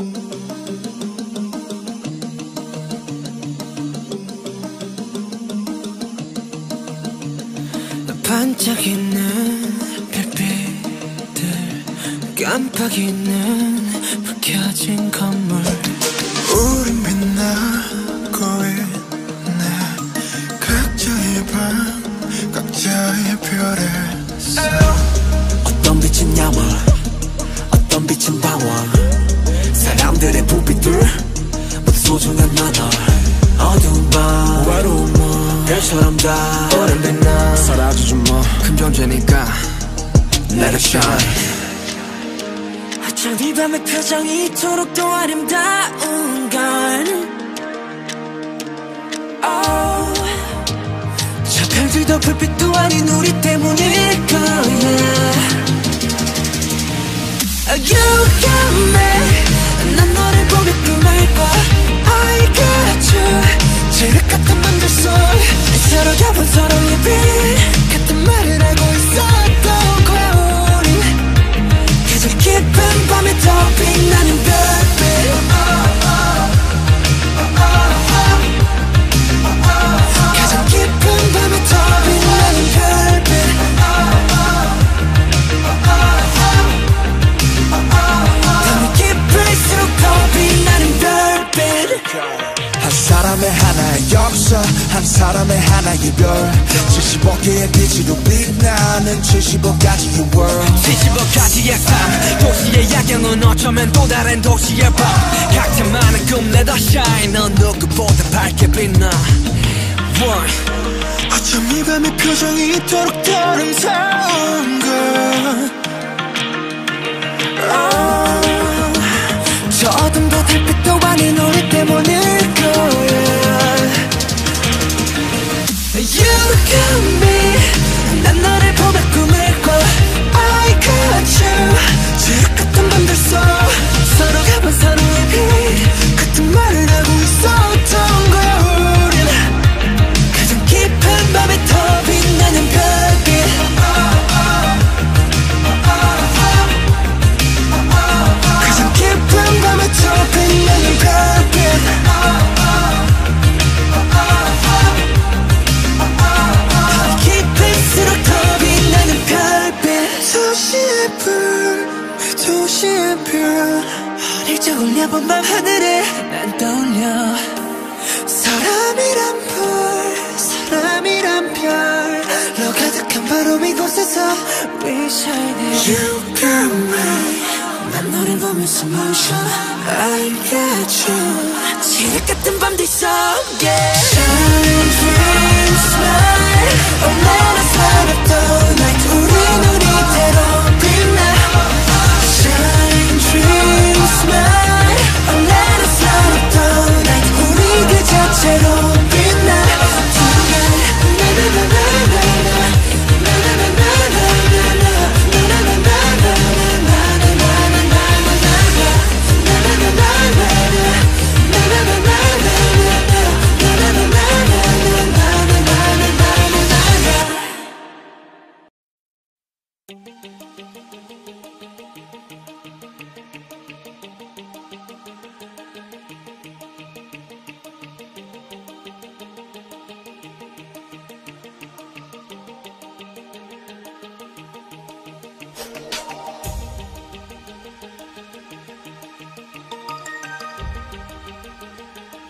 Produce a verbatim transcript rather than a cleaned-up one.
반짝이는 별빛들 깜빡이는 불 켜진 건물 우린 빛나고 있네 각자의 방 각자의 별에 어떤 빛은 야물 어떤 빛은 방황 사람들의 부비들 모두 소중한 나널 어두운 밤 외로운 밤 별처럼 다 오랜 빛나 사라지지 뭐 큰 존재니까 Let it shine 어쩜 이 밤의 표정이 이토록 또 아름다운 걸 oh. 저 별들도 불빛도 아닌 우리 때문일 거야 You got me 난 너를 보며 꿈을 꿔 I got you 지륵 같은 밤들 속 서로가 본 서로의 빛 같은 말을 하고 있었던 거야 우린 가장 깊은 밤에 더 빛나는 별빛 가장 깊은 밤에 더 빛나는 별빛 밤이 깊을수록 더 빛나는 별빛 한 사람의 하나의 역사 한 사람의 하나의 별 칠십오 개의 빛으로 빛나는 칠십오 가지의 world 칠십오 가지의 삶 도시의 야경은 어쩌면 또 다른 도시의 밤 각자 많은 꿈 let us shine 넌 누구보다 밝게 빛나 One 어쩜 이 밤의 표정이 이토록 더 아름다운 걸 oh. 저 어둠도 달빛도 아닌 우리 때문일 거야 You got me 난 너를 보며 꿈을 꿔 I got you 지옥 같은 밤들 속 서로가 본 서로의 빛 같은 말을 하고 있었던 거야 우린 가장 깊은 밤에 더 빛나는 별빛 가장 깊은 밤에 더 빛나는 별빛 깊을수록 더 빛나는 별빛 도시의 불 도시의 별 어릴 적 올려본 밤 하늘에 난 떠올려 사람이란 불 사람이란 별로 가득한 바로 이곳에서 We shining You got me 난 너를 보면서 motion I got you 지옥 같은 밤들 속에 Shine, dream, smile Oh let us light up the night 우리